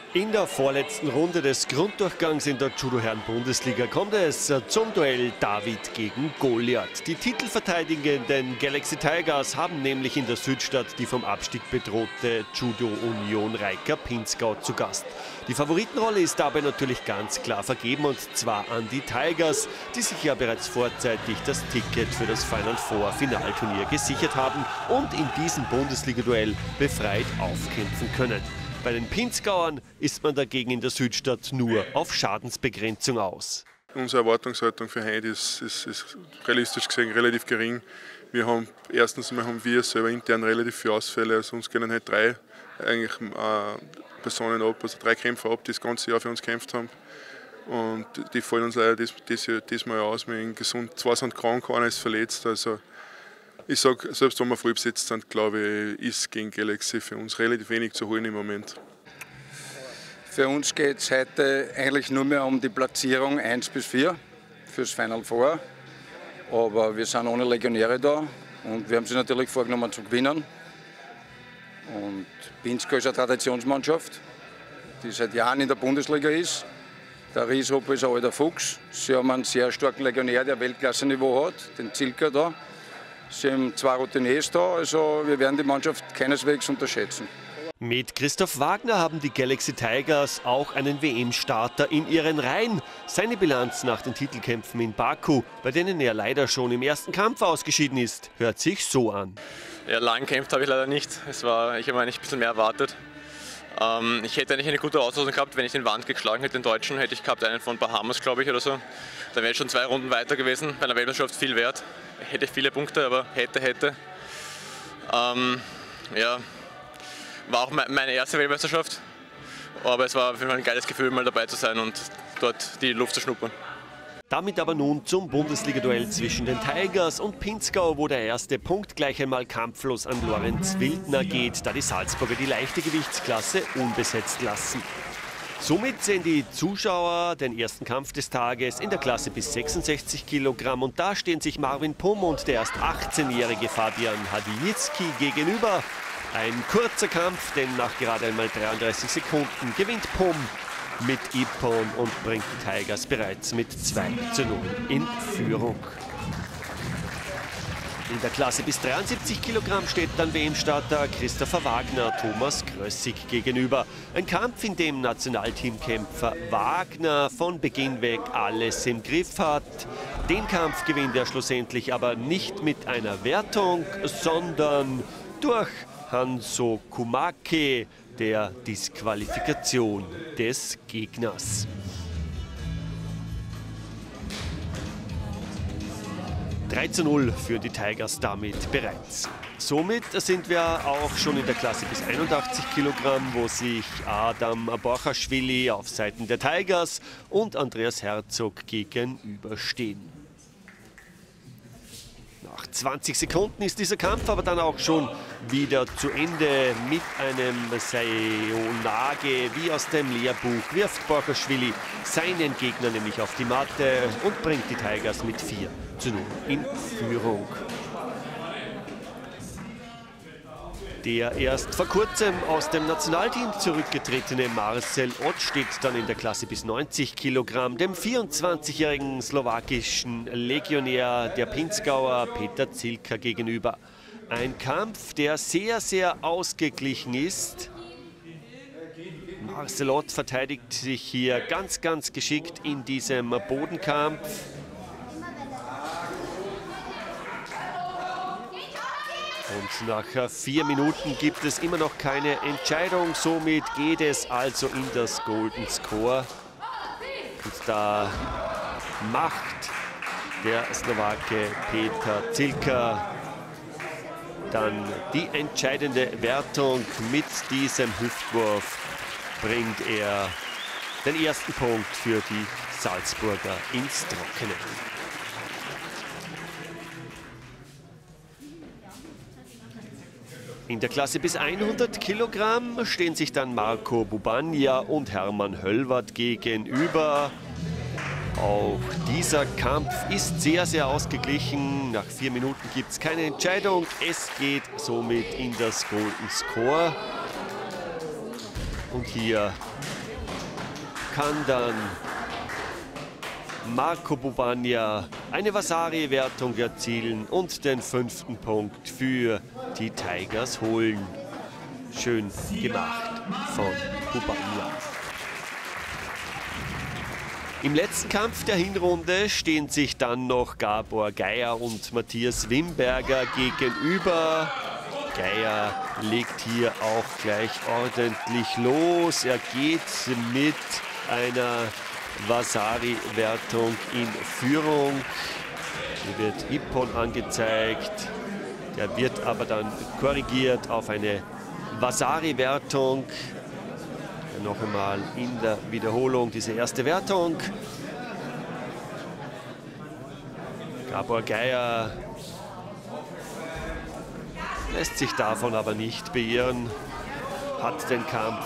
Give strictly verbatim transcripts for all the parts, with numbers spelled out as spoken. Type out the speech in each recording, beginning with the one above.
In der vorletzten Runde des Grunddurchgangs in der Judo-Herren-Bundesliga kommt es zum Duell David gegen Goliath. Die titelverteidigenden Galaxy Tigers haben nämlich in der Südstadt die vom Abstieg bedrohte Judo-Union Rajka-Pinzgau zu Gast. Die Favoritenrolle ist dabei natürlich ganz klar vergeben, und zwar an die Tigers, die sich ja bereits vorzeitig das Ticket für das Final Four Finalturnier gesichert haben und in diesem Bundesliga-Duell befreit aufkämpfen können. Bei den Pinzgauern ist man dagegen in der Südstadt nur auf Schadensbegrenzung aus. Unsere Erwartungshaltung für heute ist, ist, ist realistisch gesehen relativ gering. Wir haben erstens mal haben wir selber intern relativ viele Ausfälle, also uns gehen halt drei eigentlich, äh, Personen ab, also drei Kämpfer ab, die das ganze Jahr für uns gekämpft haben. Und die fallen uns leider dies, dies, diesmal aus. Wir sind gesund, zwei sind krank, einer ist verletzt. Also ich sage, selbst wenn wir voll besetzt sind, glaube ich, ist gegen Galaxy für uns relativ wenig zu holen im Moment. Für uns geht es heute eigentlich nur mehr um die Platzierung eins bis vier fürs Final Four. Aber wir sind ohne Legionäre da und wir haben sie natürlich vorgenommen zu gewinnen. Und Pinzgau ist eine Traditionsmannschaft, die seit Jahren in der Bundesliga ist. Der Rieshofer ist ein alter Fuchs. Sie haben einen sehr starken Legionär, der Weltklasse-Niveau hat, den Zilker da. Sie haben zwei Routiniers da, also wir werden die Mannschaft keineswegs unterschätzen. Mit Christoph Wagner haben die Galaxy Tigers auch einen W M-Starter in ihren Reihen. Seine Bilanz nach den Titelkämpfen in Baku, bei denen er leider schon im ersten Kampf ausgeschieden ist, hört sich so an. Ja, lang gekämpft habe ich leider nicht. Es war, ich habe eigentlich ein bisschen mehr erwartet. Ähm, ich hätte eigentlich eine gute Auslosung gehabt, wenn ich den Wand geschlagen hätte, den Deutschen, hätte ich gehabt einen von Bahamas, glaube ich, oder so. Dann wäre ich schon zwei Runden weiter gewesen, bei einer Weltmeisterschaft viel wert. Hätte viele Punkte, aber hätte, hätte. Ähm, ja, war auch meine erste Weltmeisterschaft, aber es war auf jeden Fall ein geiles Gefühl, mal dabei zu sein und dort die Luft zu schnuppern. Damit aber nun zum Bundesliga-Duell zwischen den Tigers und Pinzgau, wo der erste Punkt gleich einmal kampflos an Lorenz Wildner geht, da die Salzburger die leichte Gewichtsklasse unbesetzt lassen. Somit sehen die Zuschauer den ersten Kampf des Tages in der Klasse bis sechsundsechzig Kilogramm, und da stehen sich Marvin Pumm und der erst achtzehnjährige Fabian Hadijitsky gegenüber. Ein kurzer Kampf, denn nach gerade einmal dreiunddreißig Sekunden gewinnt Pumm mit Ippon und bringt die Tigers bereits mit zwei zu null in Führung. In der Klasse bis dreiundsiebzig Kilogramm steht dann W M-Starter Christopher Wagner Thomas Grössig gegenüber. Ein Kampf, in dem Nationalteamkämpfer Wagner von Beginn weg alles im Griff hat. Den Kampf gewinnt er schlussendlich aber nicht mit einer Wertung, sondern durch Hanso Kumake, der Disqualifikation des Gegners. drei zu null für die Tigers damit bereits. Somit sind wir auch schon in der Klasse bis einundachtzig Kilogramm, wo sich Adam Borchashvili auf Seiten der Tigers und Andreas Herzog gegenüberstehen. Nach zwanzig Sekunden ist dieser Kampf aber dann auch schon wieder zu Ende. Mit einem Seonage wie aus dem Lehrbuch wirft Borchashvili seinen Gegner nämlich auf die Matte und bringt die Tigers mit vier zu null in Führung. Der erst vor kurzem aus dem Nationalteam zurückgetretene Marcel Ott steht dann in der Klasse bis neunzig Kilogramm dem vierundzwanzigjährigen slowakischen Legionär der Pinzgauer Peter Zilka gegenüber. Ein Kampf, der sehr, sehr ausgeglichen ist. Marcel Ott verteidigt sich hier ganz, ganz geschickt in diesem Bodenkampf. Und nach vier Minuten gibt es immer noch keine Entscheidung. Somit geht es also in das Golden Score. Und da macht der Slowake Peter Zilka dann die entscheidende Wertung. Mit diesem Hüftwurf bringt er den ersten Punkt für die Salzburger ins Trockene. In der Klasse bis hundert Kilogramm stehen sich dann Marco Bubania und Hermann Höllwart gegenüber. Auch dieser Kampf ist sehr, sehr ausgeglichen. Nach vier Minuten gibt es keine Entscheidung. Es geht somit in das Golden Score. Und hier kann dann Marco Bubania eine Vasari-Wertung erzielen und den fünften Punkt für die Tigers holen. Schön gemacht von Bubania. Im letzten Kampf der Hinrunde stehen sich dann noch Gabor Geier und Matthias Wimberger gegenüber. Geier legt hier auch gleich ordentlich los. Er geht mit einer Vasari-Wertung in Führung. Hier wird Ippon angezeigt. Der wird aber dann korrigiert auf eine Vasari-Wertung. Noch einmal in der Wiederholung diese erste Wertung. Gabor Geier lässt sich davon aber nicht beirren, hat den Kampf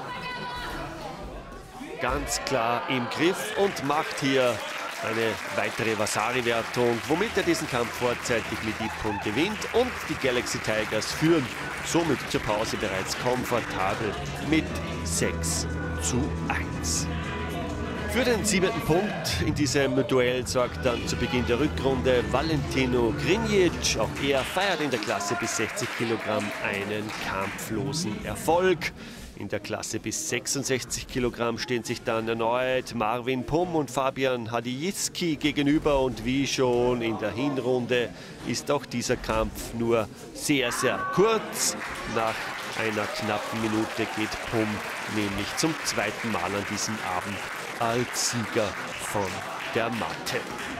ganz klar im Griff und macht hier eine weitere Vasari-Wertung, womit er diesen Kampf vorzeitig mit Ippon gewinnt und die Galaxy Tigers führen somit zur Pause bereits komfortabel mit sechs zu eins. Für den siebten Punkt in diesem Duell sorgt dann zu Beginn der Rückrunde Valentino Grinic. Auch er feiert in der Klasse bis sechzig Kilogramm einen kampflosen Erfolg. In der Klasse bis sechsundsechzig Kilogramm stehen sich dann erneut Marvin Pumm und Fabian Hadijiski gegenüber. Und wie schon in der Hinrunde ist auch dieser Kampf nur sehr, sehr kurz. Nach einer knappen Minute geht Pumm nämlich zum zweiten Mal an diesem Abend als Sieger von der Matte.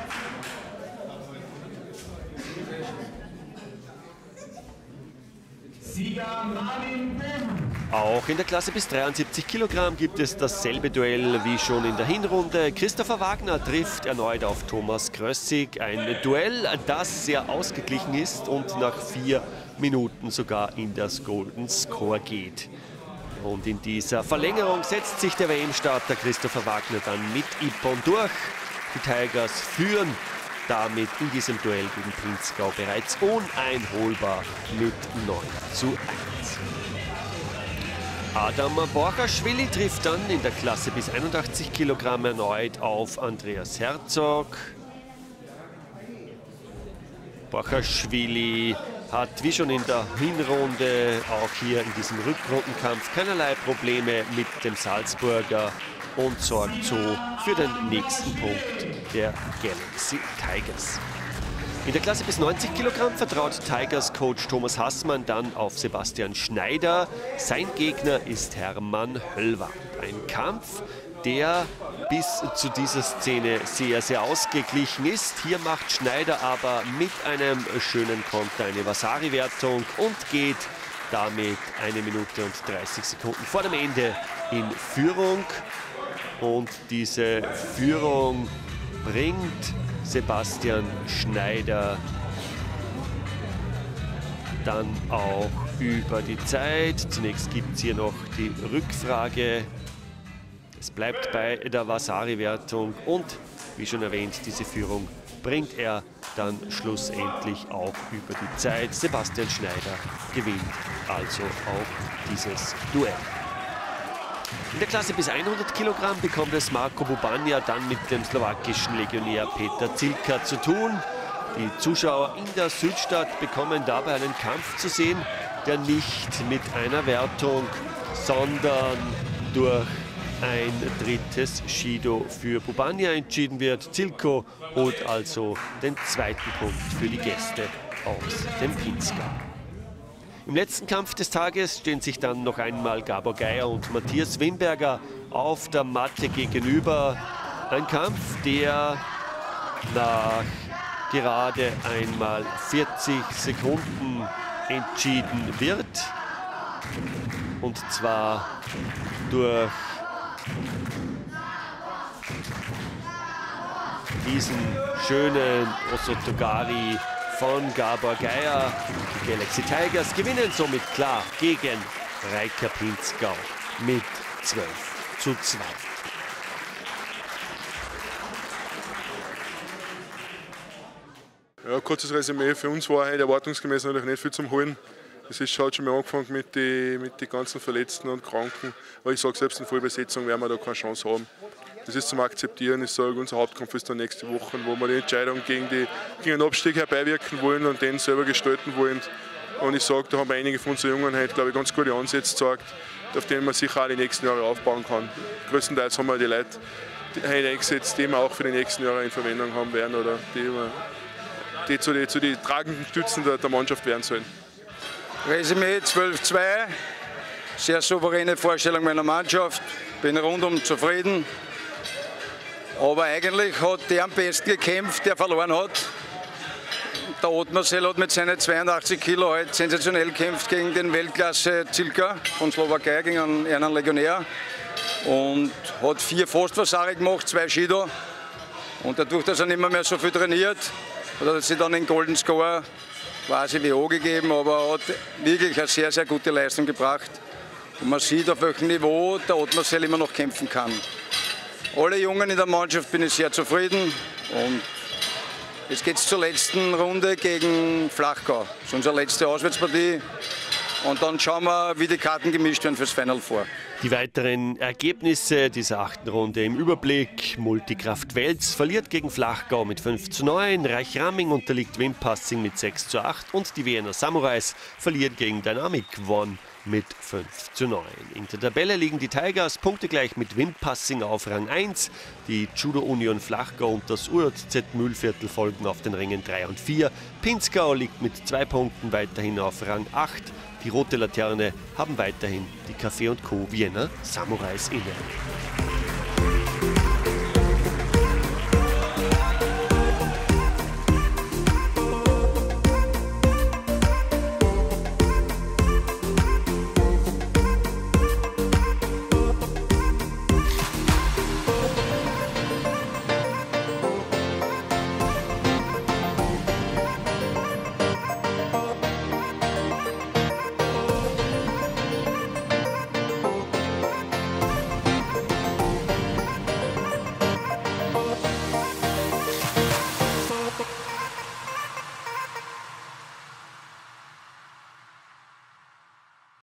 Sieger Marvin Pumm. Auch in der Klasse bis dreiundsiebzig Kilogramm gibt es dasselbe Duell wie schon in der Hinrunde. Christopher Wagner trifft erneut auf Thomas Krössig. Ein Duell, das sehr ausgeglichen ist und nach vier Minuten sogar in das Golden Score geht. Und in dieser Verlängerung setzt sich der W M-Starter Christopher Wagner dann mit Ippon durch. Die Tigers führen damit in diesem Duell gegen Pinzgau bereits uneinholbar mit neun zu eins. Adam Borchaschwili trifft dann in der Klasse bis einundachtzig Kilogramm erneut auf Andreas Herzog. Borchaschwili hat wie schon in der Hinrunde auch hier in diesem Rückrundenkampf keinerlei Probleme mit dem Salzburger und sorgt so für den nächsten Punkt der Galaxy Tigers. In der Klasse bis neunzig Kilogramm vertraut Tigers-Coach Thomas Hassmann dann auf Sebastian Schneider. Sein Gegner ist Hermann Höllwart. Ein Kampf, der bis zu dieser Szene sehr, sehr ausgeglichen ist. Hier macht Schneider aber mit einem schönen Konter eine Vasari-Wertung und geht damit eine Minute und dreißig Sekunden vor dem Ende in Führung. Und diese Führung bringt Sebastian Schneider dann auch über die Zeit. Zunächst gibt es hier noch die Rückfrage. Es bleibt bei der Vasari-Wertung und wie schon erwähnt, diese Führung bringt er dann schlussendlich auch über die Zeit. Sebastian Schneider gewinnt also auch dieses Duell. In der Klasse bis hundert Kilogramm bekommt es Marco Bubania dann mit dem slowakischen Legionär Peter Zilka zu tun. Die Zuschauer in der Südstadt bekommen dabei einen Kampf zu sehen, der nicht mit einer Wertung, sondern durch ein drittes Shido für Bubania entschieden wird. Zilko holt also den zweiten Punkt für die Gäste aus dem Pinzgau. Im letzten Kampf des Tages stehen sich dann noch einmal Gabor Geier und Matthias Wimberger auf der Matte gegenüber. Ein Kampf, der nach gerade einmal vierzig Sekunden entschieden wird. Und zwar durch diesen schönen Osotogari von Gabor Geier. Die Galaxy Tigers gewinnen somit klar gegen Reika Pinzgau mit zwölf zu zwei. Ja, kurzes Resümee. Für uns war heute erwartungsgemäß natürlich nicht viel zum Holen. Es ist, hat schon mal angefangen mit den mit die ganzen Verletzten und Kranken. Aber ich sage, selbst in Vollbesetzung werden wir da keine Chance haben. Das ist zum Akzeptieren. Ich sage, unser Hauptkampf ist dann nächste Woche, wo wir die Entscheidung gegen, die, gegen den Abstieg herbeiwirken wollen und den selber gestalten wollen. Und ich sage, da haben einige von unseren Jungen heute, glaube ich, ganz gute Ansätze gezeigt, auf denen man sicher auch die nächsten Jahre aufbauen kann. Größtenteils haben wir die Leute heute eingesetzt, die wir auch für die nächsten Jahre in Verwendung haben werden oder die, die zu den zu die tragenden Stützen der, der Mannschaft werden sollen. Resümee zwölf zwei, sehr souveräne Vorstellung meiner Mannschaft, bin rundum zufrieden. Aber eigentlich hat der am besten gekämpft, der verloren hat. Der Ottmarsel hat mit seinen zweiundachtzig Kilo halt sensationell gekämpft gegen den Weltklasse-Zilka von Slowakei, gegen einen, einen Legionär. Und hat vier Fastversare gemacht, zwei Skido. Und dadurch, dass er nicht mehr, mehr so viel trainiert, hat er sich dann den Golden Score quasi W O gegeben, aber hat wirklich eine sehr, sehr gute Leistung gebracht. Und man sieht, auf welchem Niveau der Ottmarsel immer noch kämpfen kann. Alle Jungen in der Mannschaft bin ich sehr zufrieden. Und jetzt geht es zur letzten Runde gegen Flachgau. Das ist unsere letzte Auswärtspartie. Und dann schauen wir, wie die Karten gemischt werden fürs Final Four. Die weiteren Ergebnisse dieser achten Runde im Überblick. Multikraft Wels verliert gegen Flachgau mit fünf zu neun, Reich-Ramming unterliegt Wimpassing mit sechs zu acht und die Wiener Samurais verlieren gegen Dynamic One mit fünf zu neun. In der Tabelle liegen die Tigers punktegleich mit Wimpassing auf Rang eins. Die Judo Union Flachgau und das U J Z Mühlviertel folgen auf den Rängen drei und vier. Pinzgau liegt mit zwei Punkten weiterhin auf Rang acht. Die Rote Laterne haben weiterhin die Café und Co. Wiener Samurais inne.